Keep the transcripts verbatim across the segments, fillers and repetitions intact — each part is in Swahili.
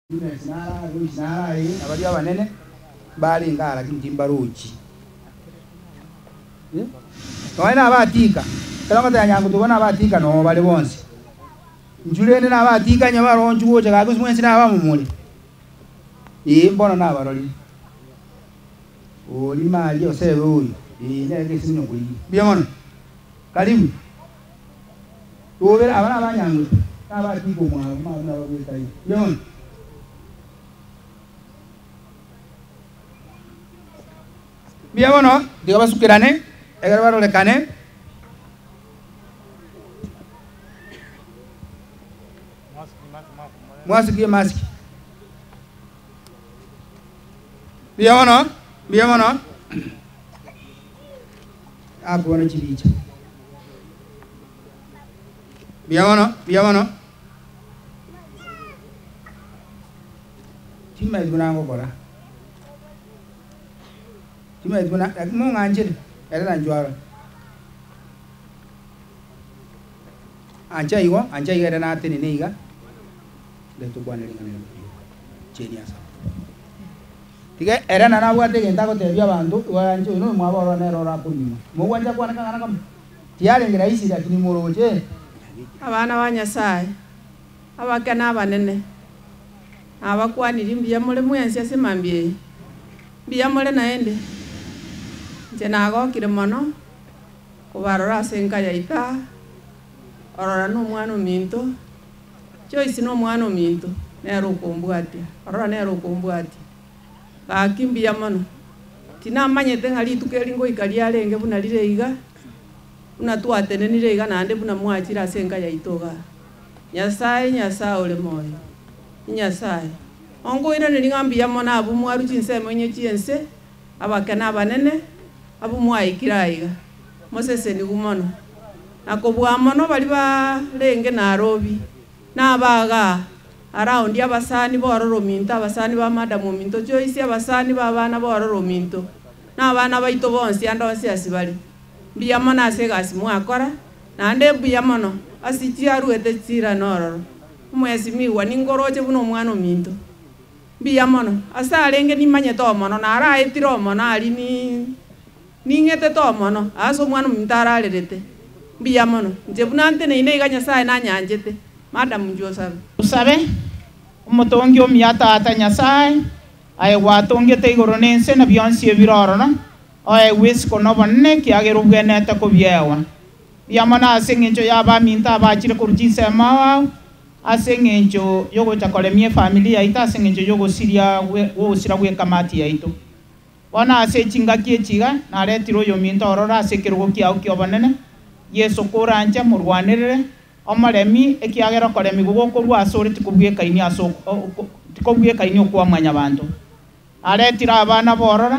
Ine sinara ru sinara yi abali abanene bali ngala kintimba ruchi. Eh? Toina abatika. Kala ngata yangu tubona abatika no bali bonse. Njulene na abatika nya baronju woje kagusi mwensi na abamumuli. Eh mbona na baroli. Oli mali osebe uyu. Eh neke sinyo kuli. Biyamona. Karibu. Tuwe abana abanyangu. Abatika mwa mwa na babikai. Biyamona. Biyamona, diga basukirane, egara baro lekane. Mwasiki maski. Biyamona, biyamona. Aku wana chibicha. Biyamona, biyamona. Chima izunango kora. Cuma itu nak, aku mau ngancir, ada lanjuara. Anca iwa, anca iwa ada nanti ini iga. Dah tu bukan dengan ini, ceniasa. Tiga, era nana buat deh, entah kau terbiasa bantu, iwa anca ini mau apa orang orang apa ni, mau anca kau anak anak kamu, tiada yang gerai sih, dah kini mulu je. Abana banyasai, abakana abanene, abakwani rimbiya mule muyansi asemambie, biya mule naende. Jenago kiremono kubarora senka yaita orora no mwana minto choice no mwana minto nero kumbwati orora nero kumbwati kakimbia mono tina manyete ngali tukelingo ikalia lenge buna lile iga una tuatene nile iga nande buna mwachira senka yaitoga nyasaye nyasaye ole moyo nyasaye ongo ina nilingambia mona abu mwaru chinse mwenye chiense abakana banene abu mwai kiraiga Moses ni gumono akobwa mono bali ba lenge na robi na baga around abasani bororo minto abasani ba madam minto choisi abasani ba bana bororo minto na bana baito bonsi ando asiasi bali biya mona asegasi mwakora na ande biya mono asichi aruete tsira nororo mwezi miwa ningoroje buno mwana minto biya mono asa lenge ni manyeto mono na ara etiro mono ali ni ningete to mono aso mwana mtara lerete biya mono njebunante ne ine iganya sai na nyanjete madam Joseph usabe umutongi omyata atanya sai ai watonge te goronense na bionsi ebiroro no ai wis kono bonne ki agero bwene ta ko biewa biya mana asengenjo ya ba minta ba chire kurjise mawa asengenjo yogo chakole mie familia ita asengenjo yogo siria wo sira we kamati ya ito wana ase chinga kie chiga na retiro yo minto orora ase kirugo kia ukio banene yeso koranja murwanirire omaremi ekiagera koremi gugo korwa asore tikubwe kaini aso tikubwe kaini okwa mwanya bantu aretira abana borora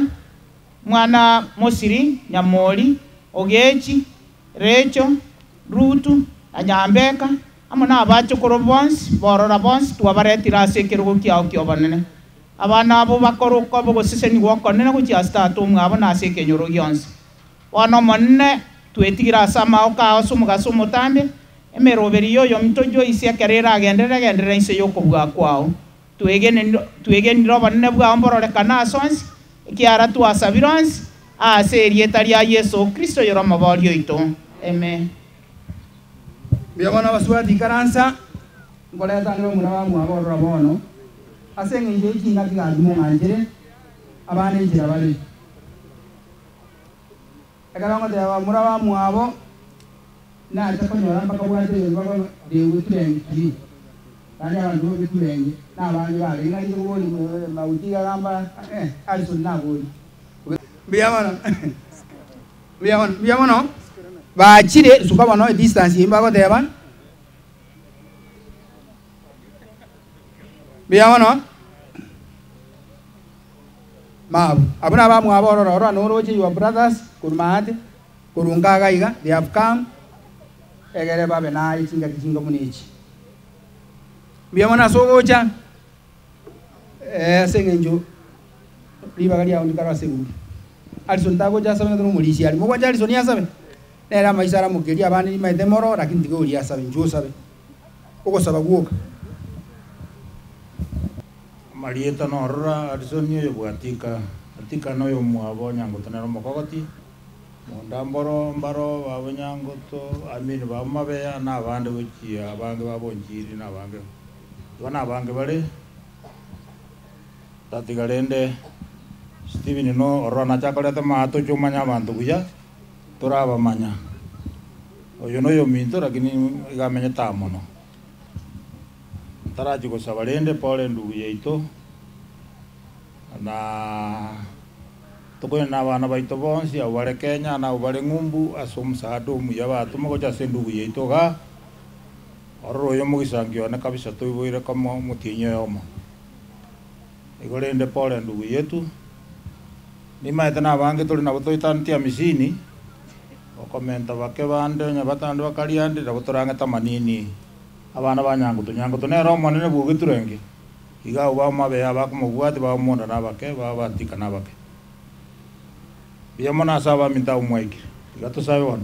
mwana Mosiri Nyamori Ogechi Recho Rutu Anyambeka amona abacho korobons borora bons tuabaretira ase kirugo kia ukio banene abana abo bakoro ko bo seseni woko nena ko jasta to ngabo na se kenyoro yons wana monne tuetigira sama oka osumuga sumutambe emero beriyo yo mitojo isia kerera agendera agendera inse yoko bwa kwao tuegene tuegene roba ne bwa omborore kana sons kiara tu asabirons a serieta ya Yesu Kristo yoro mabalio ito amen Biyamona baswati karansa ngoleta ngo muna mu aborora bono asenge nje kinga kigandumo manjere abane njira bali akarango de aba muraba muabo na atakonyora mpaka bwate baba de witrengi kandi abantu bitrengi na abanye bali ngali ngoli mauti gamba eh ali sunna goli biyamona biyamona biyamona ba chire sukaba no distance imba ko deban biyamona mabu abuna ba mu aboro ro no roji your brothers kurmate kurunga gaiga they have come egere babe na ikinga kinga munichi biyamona sogocha eh sengenjo riba gali ya undikara segu alison tago ja sabe no mulisi ali mo kwa alison ya sabe era maisara mukeli abani maite moro lakini tigo ya sabe njo sabe uko sababu Marieta no rora arisonio yo buatika atika no yo muabo nyango tanero mokogoti mondamboro mbaro babo nyango to amini ba mabe na bande wichi abange babo njiri na bange wana bange bare tati galende Steven no rona chakoleta mato chuma nyabantu kuya toraba manya oyo no yo minto lakini igamenya tamono taraji ko sabalende pole ndugu yeito na toko na bana baito bonsi awale Kenya na awale ngumbu asomsa adomu ya batu mo ja sendugu yeito ga oro yo mo gisangyo na kabisa to iboire kama mutinyo yomo igolende pole ndugu yetu ni maeta na bange tuli na boto itantia misini o komenta bake bande nya batando bakaliande na botoranga tamanini abana banyango tunyango tunero monene bugi turenge iga uba mabe abako mubwati ba monda nabake baba tika nabake biya mona saba minta umweke iga to sabe wana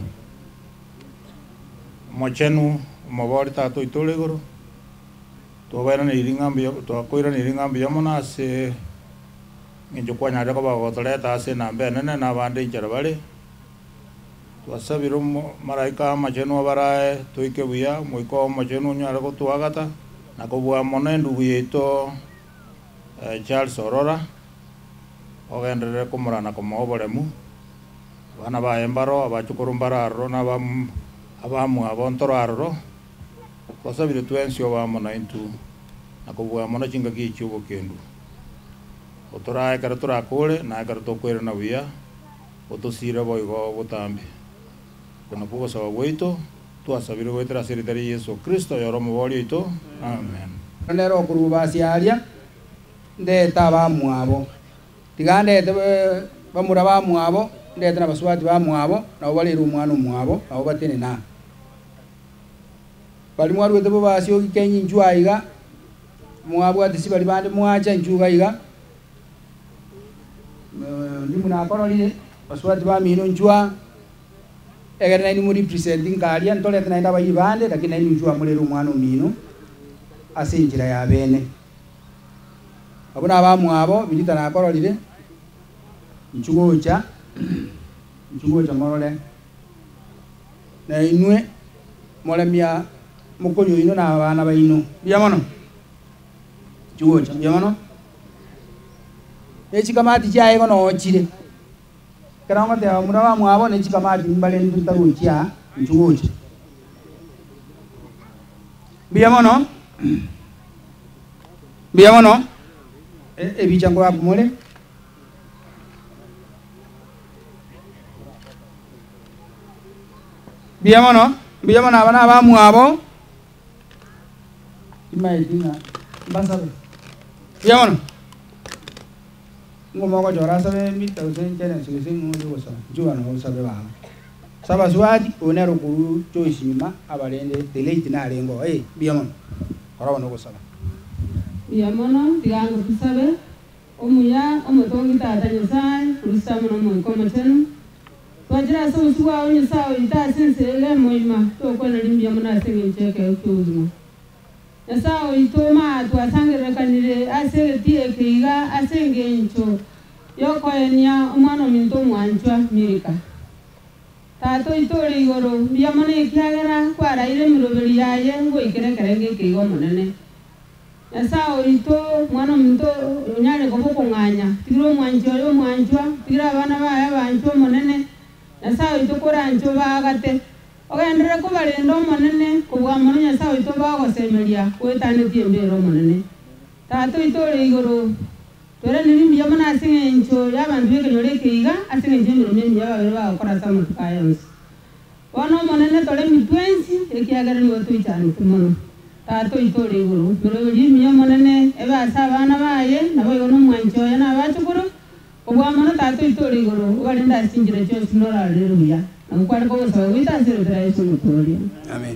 mochenu mabori ta to itolegoro to bana ni ringambi to akoira ni ringambi ya mona se njo kwanya ko ba gotoleta se na mbe nene na bande injara bale wasabiro maraika macheno barae toike buya moiko macheno nyara ko tuagata nako bua monendu buyeto Charles Aurora ogendere ko murana ko moboremu bana ba embaro abachukurumbara ro na ba abamu abontoro arro wasabiro twensio ba mona intu nako bua mona chinga ki chubo kendu otora kara tora kole na kara to kwere na buya otosira boigo botambe kuna pugo sawa weito tu asabiro wetra seritari Yesu Kristo yoro mobori ito amen nero kuru basiaria nde taba muabo tigande te bamura ba muabo nde tana baswati ba muabo na wali ru mwana muabo na obatene na bali mwaru wete basio kenyi njua iga muabo atisi bali bande muacha njuga iga ndi muna koroli baswati ba mino njua egere nani muri presenting kalia ntole tena enda bayibande lakini nani njua mulero mwana mino asinjira ya bene abuna abamu abo bilita na korolire nchugocha nchugocha morole na inwe mole mia mukonyo ino na bana baino biamono nchugocha biamono echi kamati chae kono chire Kerana dia mula muawa ni jika mati balen tu tahu cia njuj. Biar mana? Biar mana? Eh, bicara kau apa mula? Biar mana? Biar mana? Apa nama muawa? Imai dina, bahasa. Biar mana? Ngomong kau jora sabe mita usen cene sugese ngojo kosa juan ho sabe ba saba suadi onero kuru choishima abalende deleite na rengo eh biamon ora no kosa biamono tigango sabe omuya omotongi tata nyosai kurusamo no mo komachenu twajira so suwa onyo sawo ita sensele moima to kona limbiamona sengin cheke utuzuma Yasa ito ma tua sangre kanire ase tie kiga ase ngencho yoko enya umano minto mwanchwa mirika tato ito rigoro biamane kiagera kwara ile mirobeli yaye ngo ikere kerenge kigo monene Yasa ito mwana minto nyane ko boko nganya tiro mwanchwa yo mwanchwa tira bana ba banchwa monene Yasa ito korancho bagate Ogendere ko balendo monene ko bwa monya sawo ito ba ko semelia ko tane tiembe ro monene tato ito rigoro tore ni mbiya mana singe ncho ya bandu ke nyore kiga asinge njemiro mbi ya ba ko rasa mu kayons wono monene tore mi twensi e kiagara ni wotu itani kumono tato ito rigoro bero ri mbiya monene e ba sa bana baye na bo no mwancho ya na ba chukuru ko bwa mono tato ito rigoro walinda sinjire cho sinora rero ya Angkuan kau sahaja kita hasil dari semua tu. Amin.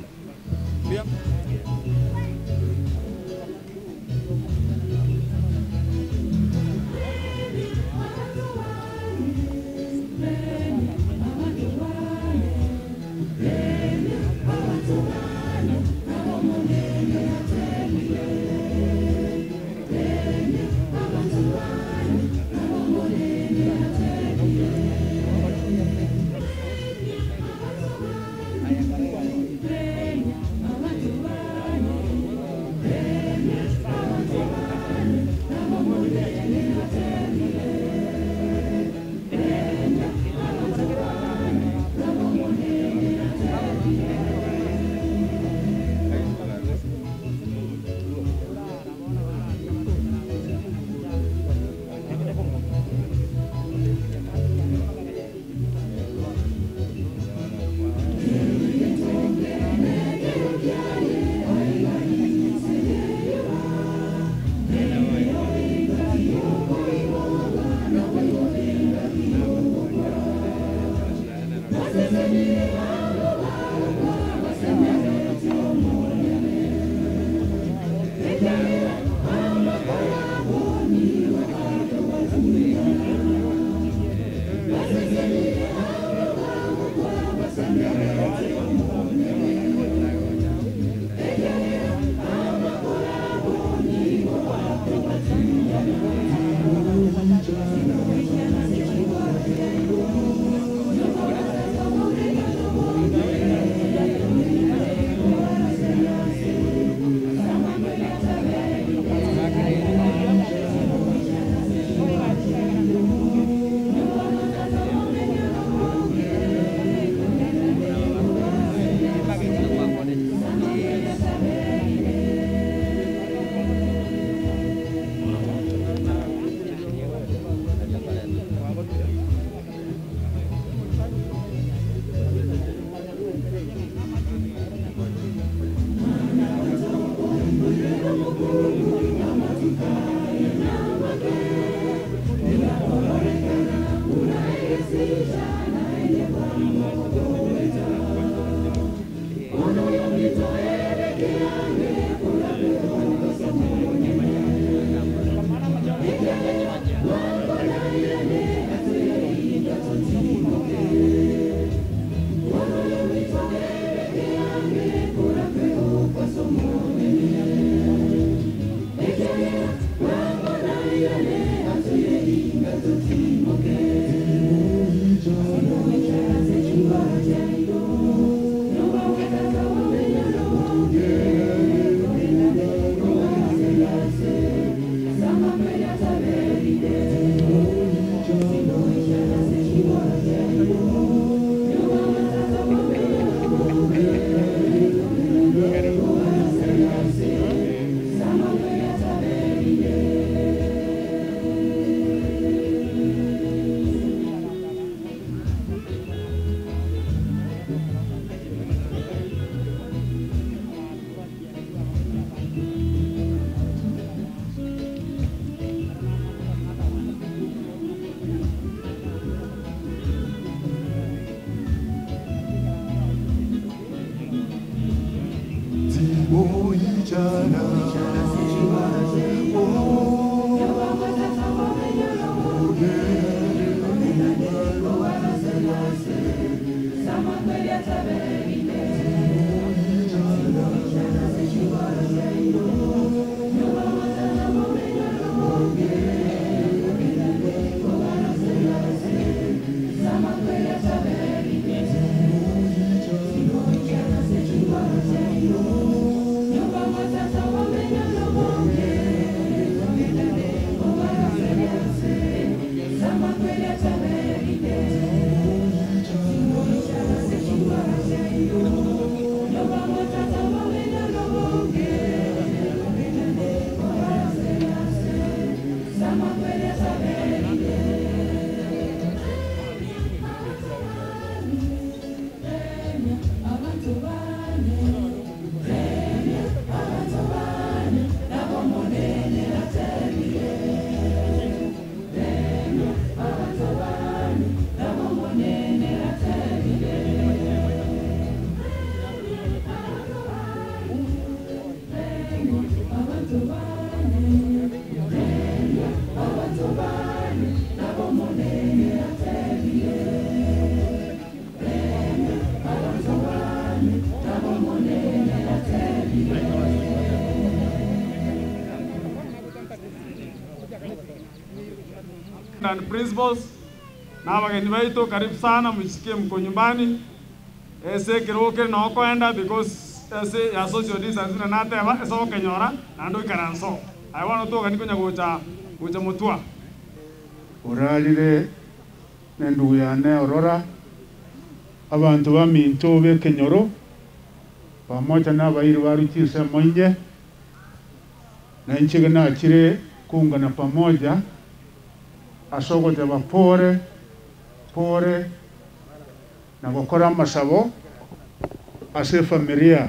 and principals na wageni wetu, karibu sana, msikie mko nyumbani. Ese kiroke na okoenda because ese ya social distance na nate aba so kenyora na ndo ikaranso. I want to kaniko nyagocha gocha mutua. Oralire nendu yane Aurora abantu baminto be kenyoro pamoja na bairu baruchise monye na nchige na chire kuungana pamoja asogote bapore pore na gukora amasabo ase familia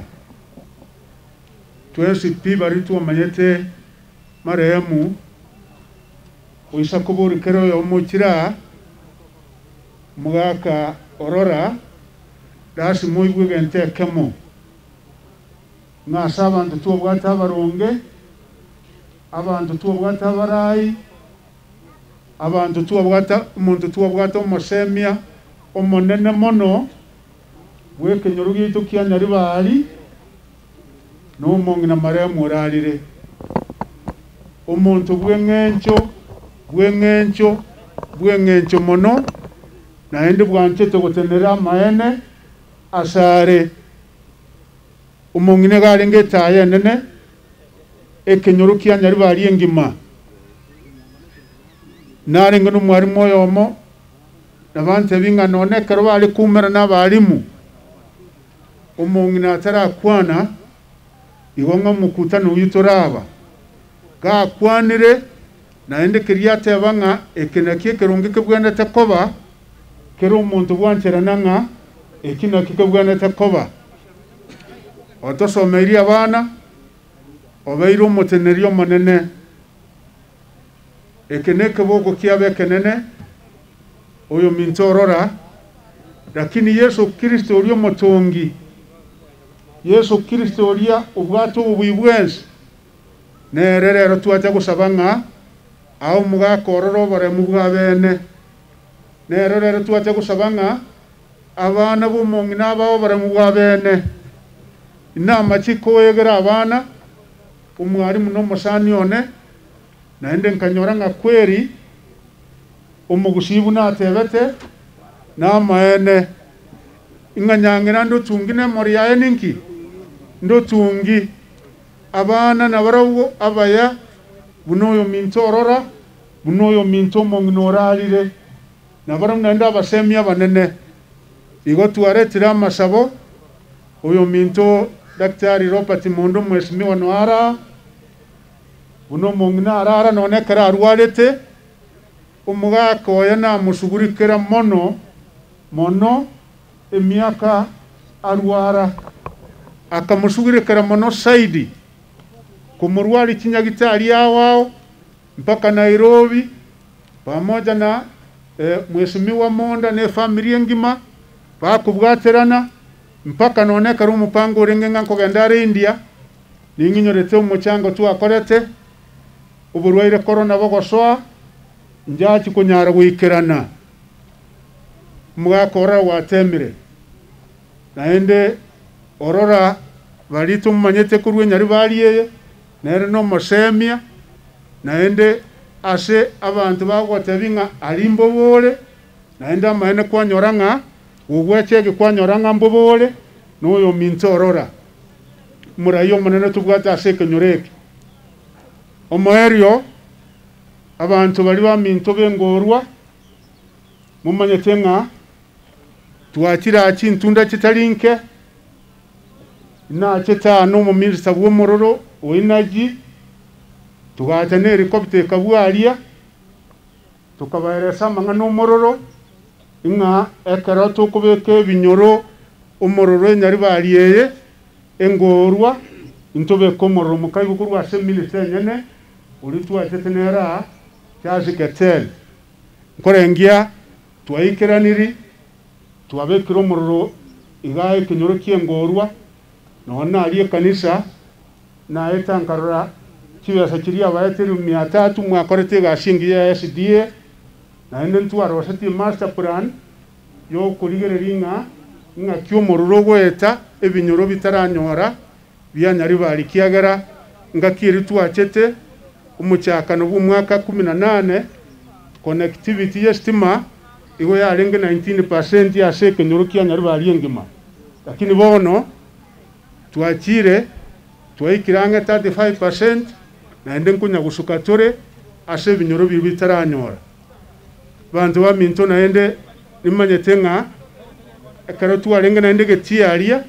twese pibari tuamanyete marehemu uisa kuburi kero yo mukira mugaka Aurora dasi muigwe gente kemo ngasa abantu tubwata baronge abantu tubwata barayi abantu tubwata umuntu tubwata umusemia omonene mono weke nyorugi tukianya ribali no mongina marehemu oralire umuntu bwengencho bwengencho bwengencho mono na ende bwanchete gotenera maene asare umongine garenge taye nene ekenyorukia nyari bari engima narenga no mwari moyomo nabante binga none karo bari kumera nabarimu umongine atara kwana igonga mukutano yitoraba ga kwanire na ende kiriyate banga ekenakie kerongike bwenda takoba kero umuntu bwanterananga ekina kikabwana takoba otosomeri abana obeiro mutenerio manene ekeneke bogo kiabe kenene oyo minto Aurora lakini Yesu Kristo uriyo motongi Yesu Kristo uriya ubwato ubibwensi nererero tuaja gusabanga au mugaka Aurora bare mugabene nererero tuaja gusabanga abana bumongi nabao bare mugabene inama chiko yegera abana umwarimu no musani one naende nkanyora nga kweri umugusibu natebete na maene inganyangira ndo tungine mori yae ninki ndo tungi abana na barawo abaya bunoyo minto Aurora bunoyo minto mongnoralire na baram nanda abasemia banene igo tuaretira amasabo oyo minto Daktari Robert Mondo mwesimiwa noara buno mongina arara none kara arwalete umugaka oya na musugurikira mono mono emiaka arwara akamusugurikira mono saidi kumurwali kinyagitari yawao mpaka Nairobi pamoja na e, mwesimiwa Monda ne familia ngima bakubwaterana mpaka none kari umupango urengenga nkogendare India ninginyorete umuchango tu akorete uburwaire corona bogosoa njaki kunyara gwikirana mwakora watemire naende Aurora balitu manyete kurwe nyari baliye nere no mosemia naende ase abantu bagotebinga alimbo bole naende amene kwanyoranga ugwechege kwanyoranga mbobole noyo minto Aurora murayo manene tubwata aseke nyoreke omoerio abantu bali ba minto bengorwa mumanyetenga tuakira chintunda chitalinke na chetano mu minister w'omororo oinaji tugata ne helicopter kabwalia tukabaeresa manga no mororo inga ekara tukubeke binyoro omororo nyari baliyeye engorwa intobe komororo mukayibu kurwa se minister nyene uri tuatetenera cyaje ketel korengia twaikeraniri tuabekira omororo igaye kinyoro kiengorwa nona aliye kanisa na etankarora kibasa kiri abayeteri mia tatu mwakorete gashingiye S D A na ende ntwaro seti master plan yo kurigereringa nga kyomororo gweta ebinyoro bitaranyora byanyari bali kiagara nga kiri twachete umucyakano bw'umwaka kumi na nane connectivity ya stima igo yarenge nineteen percent ya seke nyorukia nyarubari engima lakini bono twachire twaikiranga thirty-five percent na ende nkunya gusuka tore ase binyoro bibi bitaranyora bantu ba minto na ende nimanyete nga ekaro twarenge na ende getiaria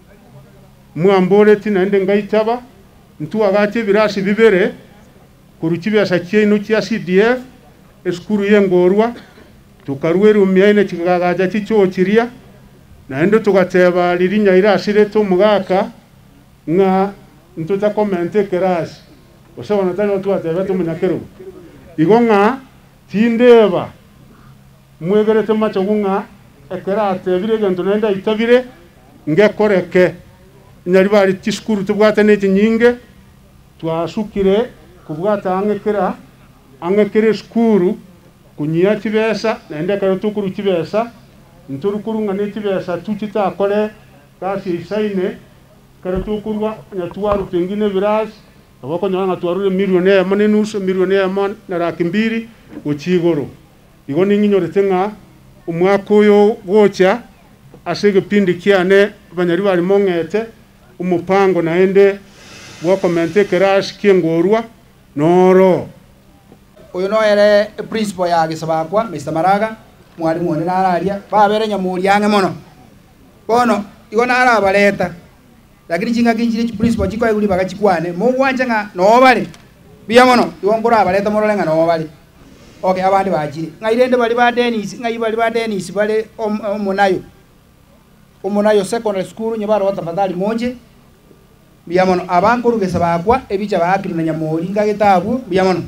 mwambore ti na ende ngaitaba ntu agate birasi bibere kurukibe asakie ino kia C D F eskuru yengorwa tukarweru miaine kigagaja kichochiria na endo tugateba lirinya irasire to mugaka nga ntuta komente keras osaba natano tuateba to munyakero igonga tindeba mwegerete macho gunga ekerate bire gento nenda itabire ngekoreke nyari bari tiskuru tubwata neti nyinge twasukire kubwata angekera angekere skuru kunyia kibesa nende karo tukuru kibesa nturukuru ngane kibesa tukita kole kasi isaine karo tukurwa nyatwaru pengine virage abako nyanga twarure milioni ya manenusu milioni ya man na laki mbili uchigoro igo ninginyorete nga umwaka uyo gocha asege pindi kiane banyari bari mongete umupango naende wakomente kerash kiengorwa noro uyu no ere principal ya gisabakwa Mister Maraga mwalimu one nararia babere nyamuri yange mono bono igo nara baleta lakini chinga kinjire chi principal chiko iguli bagachikwane mu gwanja nga no bali biya mono igo ngora baleta morole nga no bali okay abandi bajire ngairende bali ba Dennis ngai bali ba Dennis bali omunayo omunayo secondary school nyabaro watafadhali moje biya mono abankuru gisabakwa ebicha bakiri na nyamuri ngagitabu biya mono.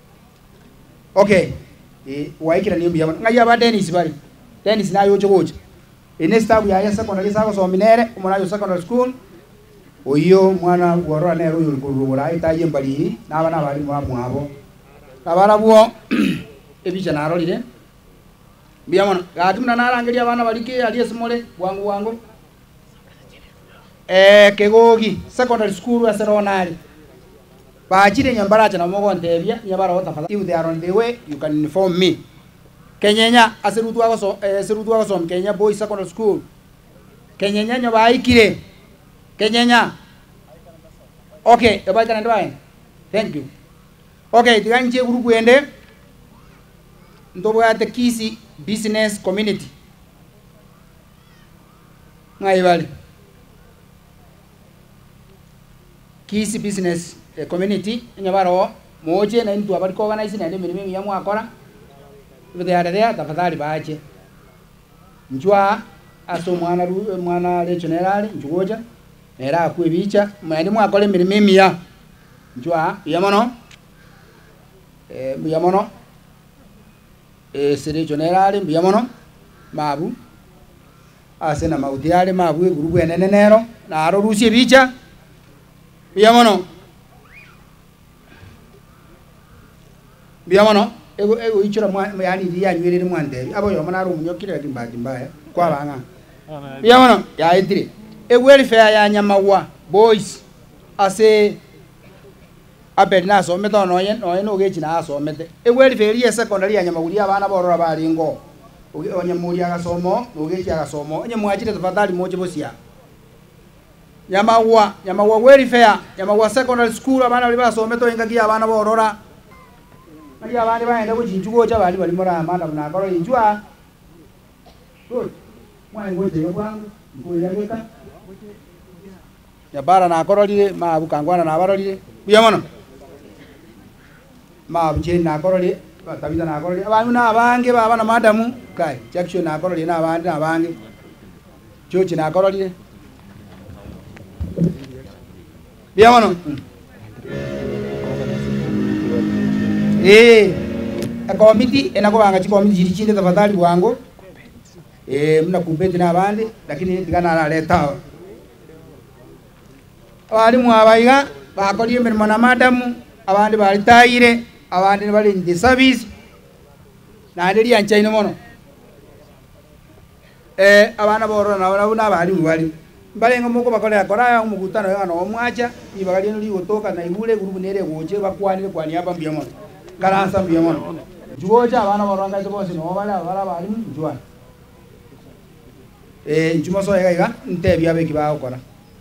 Okay, eh waikira niyo biya ngai aba Dennis bali Dennis nayo chogoje ene staff ya ya secondary sako so minere umunayo secondary school oyo mwana gorora nero yo kurubura itaye mbali nabana bali mwabu abo abara buo ebicha narolire biya mwana gatumna narangeria abana balike ali esimole wangu wangu eh kegogi secondary school ya seronari bajire nyambaracha na mogo ndebia nyabara wota if they are on the way you can inform me kenyenya aserutu agoso aserutu agoso Kenya Boys Secondary School kenyenya nyabaikire kenyenya okay ebaika ndwaye thank you okay tiganje group ende ndobo ya Kisi business community ngai bali Kisi business a community nyabaro moje na ndu abari ko organize na mirimo ya mwakora bide ya there tafadhali baache njwa aso mwana mwana le general njugoja era kwebicha mwani mwakole mirimo ya njwa yamono eh yamono eh sere general yamono mabu asena maudiale mabu group enenero na aro rusie bicha yamono biyamono ego ego ichura mwa yani dia nywelele mwande abo yo mana ru munyokire kimbati mbaya kwa banga biyamono ya idire e welfare ya Nyamawa Boys ase abel na so meto no yen no yen ogechi na so mete e welfare ya secondary ya Nyamaguri abana borora bali ngo Onyamuri agasomo ogechi agasomo nyamwachire tafadhali moje bosia Nyamawa Nyamawa welfare Nyamawa secondary school abana bali basometo ingagia abana borora Mari abandi baenda kuchinjugo cha bali bali mora amanda kunakoro injwa. Good. Mwana ngoje kwangu, ngoyageka. Ya bara na korolire ma bukangwana na barolire. Buya mono. Ma buje na korolire, batabita na korolire. Abantu na abange baba na madamu kai. Jackson na korolire na abandi na abange. Chochi na korolire. Buya mono. Eh, a committee ena ko banga chi committee jiri chinde tafadhali wangu. Eh, mna kubeti na abandi lakini tigana na leta. Abalimu abaiga bakoliye mirimo na madamu abandi bali tayire abandi bali in service na ndiri anchaine mono. Eh, abana borora na abana abalimu bali mbalenga moko bakole akora umukutano yana omwacha ibagalieno ligotoka na ibule group nere goche bakwanire kwani hapa mbia mono. Garansa mbia mono. Juo cha bana baranga to bosi no bala bala bali juan. Eh chuma so ega iga nte bia be kiba okora.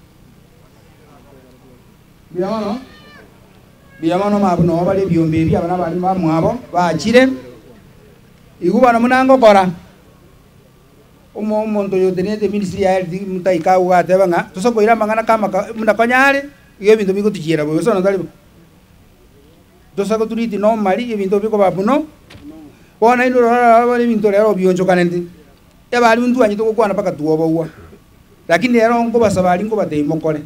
Bia no? Bia no ma no bali biombe bia bana bali ma mwabo ba chire. Igu bana munango kora. Umo mondo yo tenete ministry ya health mutai ka uga te banga. Tuso ko ira mangana kama munda konyare iyo bintu biko tuchira bo so no dali. Tuso ko turiti no mali iyo bintu biko babuno. Bona ino bali bintu lero bionjo kanende. Ya bali mtu anyi to ko kwana paka tuobo uwa. Lakini lero ngo basabali ngo bate mokole.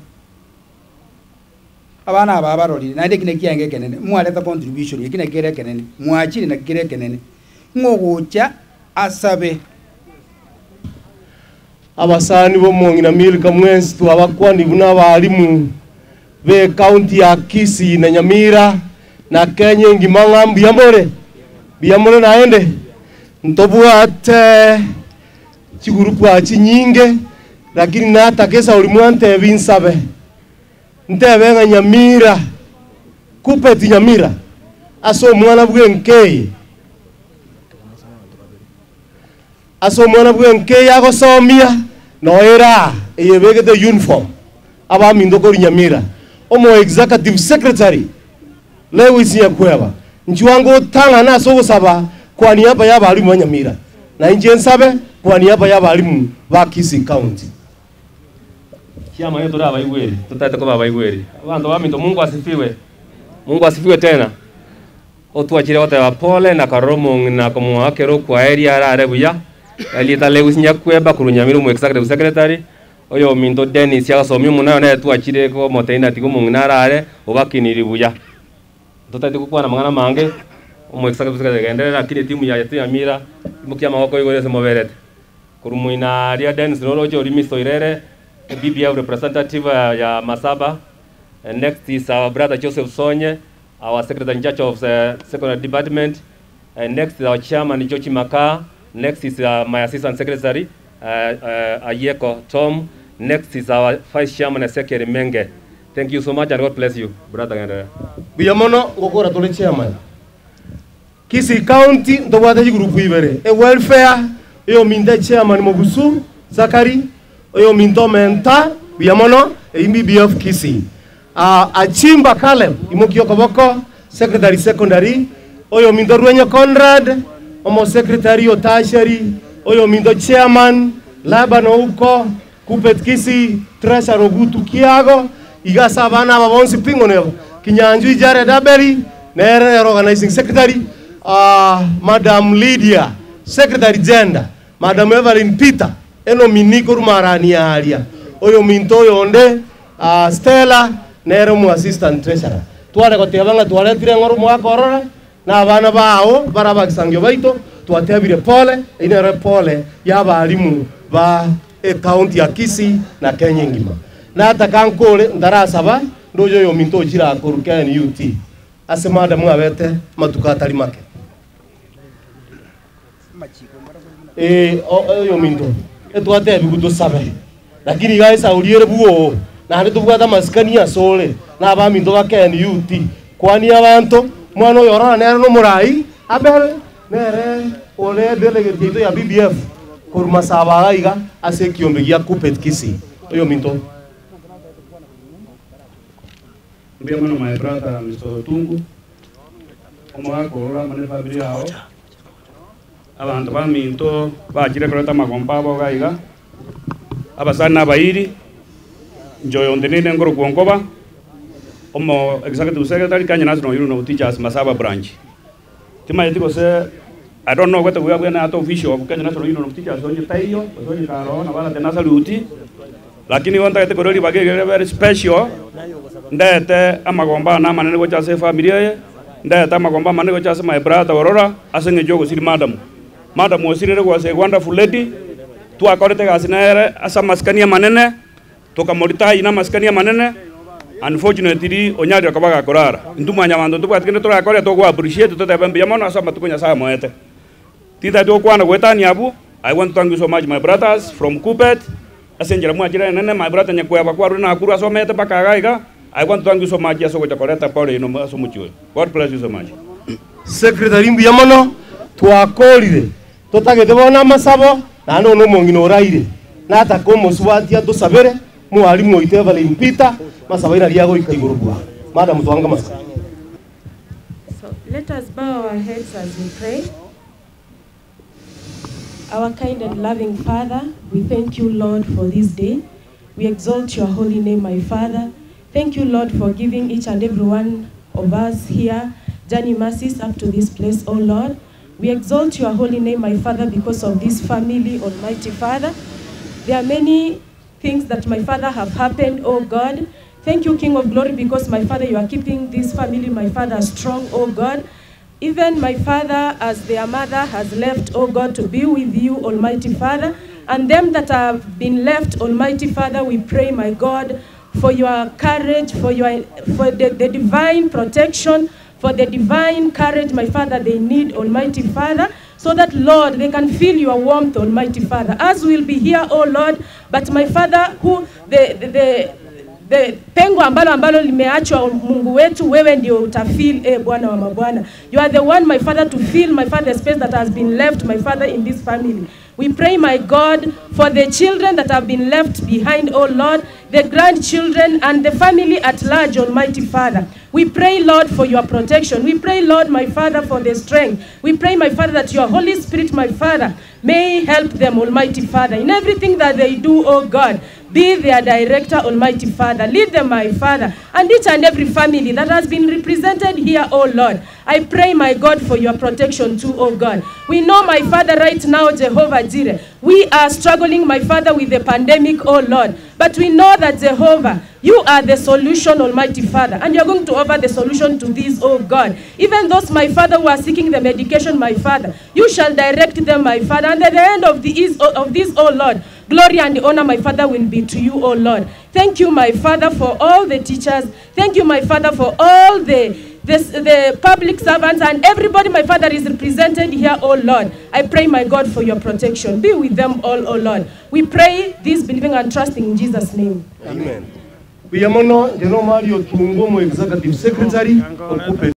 Abana aba barori na ndekine kiyange kenene. Mwaleta contribution yekine kere kenene. Mwachiri na kere kenene. Ngogocha asabe abasani bo mongina milka mwensi tu abakwani buna balimu be county ya Kisii na Nyamira na Kenya ngimanga mbiyamore biyamore naende ntobwate chigurupu achi nyinge lakini nata kesa ulimwante binsabe ntebe nga Nyamira kupeti Nyamira aso mwana bwenkeye aso mwana bwenkeye agosomia noera eyebege the uniform aba mindo ko Nyamira omo executive secretary Lewis Nyakweba nchiwango tanga na so saba kwa niaba ya balimu wa Nyamira na inje nsabe kwa niaba ya balimu ba Kisii County. Chama yetu da baigweri tutata ko baigweri abantu baminto Mungu asifiwe. Mungu asifiwe tena. Otuachire wote wa pole na karomo na komo akero kwa area ara rebuya alita Lewis Nyakweba kuru Nyamira mu executive secretary oyo minto Dennis ya somi munayo na tuachire ko moteina tigo munara are obakiniri buya tutati ko kwana mangana mange mu executive secretary endelea kile timu ya yetu ya Nyamira mukia mawako igore se moverete kuru muina ria Dennis Rorojo rimisto irere B B F representative ya Masaba. And next is our brother Joseph Sonye, our secretary in charge of the secondary department. And next is our chairman Jochi Maka. Next is uh, my assistant secretary uh, uh, Ayeko Tom. Next is our vice chairman and secretary Menge. Thank you so much and God bless you, brother. And Biyamono ngokora tole chairman. Kisii County ndobwata group ibere. E welfare yo minde chairman Mobusu Zakari. Oyo minto menta biyamono e B B F Kisii. Uh, Achimba Caleb imukio koboko secretary secondary. Oyo minto Rwenyo Conrad omo secretary otashari. Oyo minto chairman Labano uko Kupet Kisii treasurer Ogutu Kiago igasa bana babonsi pingonevo Kinyanju Ijare Daberi nere organizing secretary uh, Madam Lydia secretary gender Madam Evelyn Peter eno miniko rumarani alia oyo minto yonde uh, Stella nero mu assistant treasurer twale ko tebanga twale tire ngoru mu akorora na abana bao baraba kisangyo baito twatebire pole inere pole ya balimu ba e county ya Kisii na Kenya ngima na atakankole ndarasaba ndojo yo minto jira koruken U T asemada mu abete matukata limake eh yo minto etwate biguto sabe lakini gaisa uliere buo na hande tubwata maskani ya sole na aba minto baken U T kwani abantu mwana yorana nero no murai abere nere ole delegate to ya B B F kurma sabaga iga ase kiombe ya Kupet Kisii oyo minto Biyamono my brother Mister Tungu omwako ora mane familia yao abantu baminto bajire koleta magomba boga iga abasana bairi njoyo ndenene ngoro kuongoba omo executive secretary Kenya National Union of Teachers Masaba branch tima yetiko se I don't know whether we are going to official of Kenya National Union of Teachers on your tayo on your caro na wala tena saluti lakini wanta yete koroli bagere very special ndete amagomba na manene go chase familia ye ndete amagomba manene go chase my brother Aurora asenge jogo siri madam madam osire go ase wonderful lady tu akorete gasinere asa maskania manene toka morita ina maskania manene unfortunately onyari akabaga korara nduma nyamando tu kwatkene to akore to go appreciate to tebe biyamono asa matukunya sa moete tita do kwana gwetani abu. I want to thank you so much my brothers from Kupet asenjera mu ajira nene my brother Nyakweba kwa runa akuru asomete pakagaiga. I want to thank you so much yaso go chakoreta pole ino aso muchiwe. God bless you so much. secretary mbuya mono twakorire tutagete bona masabo na no no mongino oraire na ata komo swatia tusabere mwalimu oite Evelyn Peter masabo ina liago ikaiguru bwa madam twanga masabo. So let us bow our heads as we pray. Our kind and loving Father, we thank you, Lord, for this day. We exalt your holy name, my Father. Thank you, Lord, for giving each and every one of us here journey mercies up to this place, oh Lord. We exalt your holy name, my Father, because of this family, Almighty Father. There are many things that my Father have happened, oh God. Thank you, King of Glory, because my Father, you are keeping this family, my Father, strong, oh God. Even my Father, as their mother has left, oh God, to be with you, Almighty Father. And them that have been left, Almighty Father, we pray, my God, for your courage, for your for the, the divine protection, for the divine courage, my Father, they need, Almighty Father, so that, Lord, they can feel your warmth, Almighty Father. As we'll be here, oh Lord, but my Father, who the the, the The pengo ambalo ambalo limeachwa Mungu wetu, wewe ndio utafeel, eh Bwana wa mabwana. You are the one, my Father, to fill, my Father, the space that has been left, my Father, in this family. We pray, my God, for the children that have been left behind, oh Lord, the grandchildren and the family at large, Almighty Father. We pray, Lord, for your protection. We pray, Lord, my Father, for the strength. We pray, my Father, that your Holy Spirit, my Father, may help them, Almighty Father, in everything that they do, oh God. Be their director, Almighty Father. Lead them, my Father, and each and every family that has been represented here, oh Lord. I pray, my God, for your protection too, oh God. We know, my Father, right now, Jehovah Jireh, we are struggling, my Father, with the pandemic, oh Lord. But we know that, Jehovah, you are the solution, Almighty Father, and you're going to offer the solution to this, oh God. Even those, my Father, who are seeking the medication, my Father, you shall direct them, my Father, and at the end of, the is, of this, oh Lord, glory and the honor, my Father, will be to you, oh Lord. Thank you, my Father, for all the teachers. Thank you, my Father, for all the This, the public servants and everybody, my Father, is represented here, oh Lord. I pray, my God, for your protection. Be with them all, oh Lord. We pray this, believing and trusting in Jesus' name. Amen. We are Mono, General Mario Tungo, Executive Secretary.